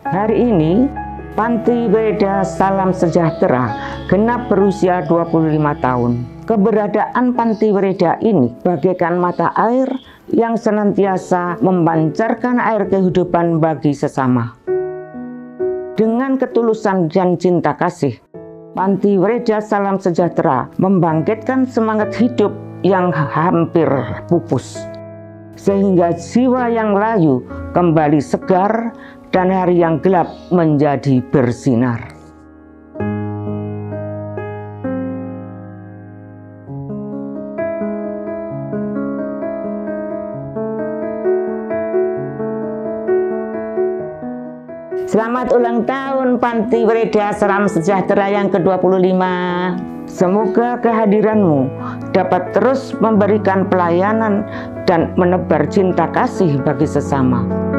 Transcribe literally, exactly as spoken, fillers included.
Hari ini, Panti Wereda Salam Sejahtera genap berusia dua puluh lima tahun. Keberadaan Panti Wereda ini bagaikan mata air yang senantiasa memancarkan air kehidupan bagi sesama. Dengan ketulusan dan cinta kasih, Panti Wereda Salam Sejahtera membangkitkan semangat hidup yang hampir pupus, sehingga jiwa yang layu kembali segar dan hari yang gelap menjadi bersinar. Selamat ulang tahun Panti Wereda Salam Sejahtera yang ke dua puluh lima. Semoga kehadiranmu dapat terus memberikan pelayanan dan menebar cinta kasih bagi sesama.